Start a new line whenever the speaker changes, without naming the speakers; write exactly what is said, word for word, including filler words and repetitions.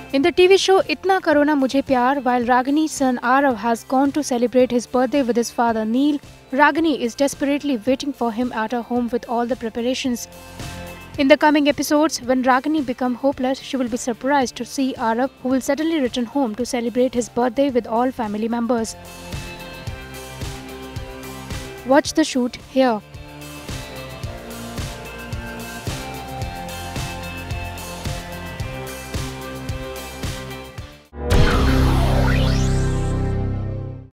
In the T V show Itna, Karo, Mujhe, Pyaar, while Ragini's son Arav has gone to celebrate his birthday with his father Neil, Ragini is desperately waiting for him at her home with all the preparations. In the coming episodes, when Ragini becomes hopeless, she will be surprised to see Arav, who will suddenly return home to celebrate his birthday with all family members. Watch the shoot here.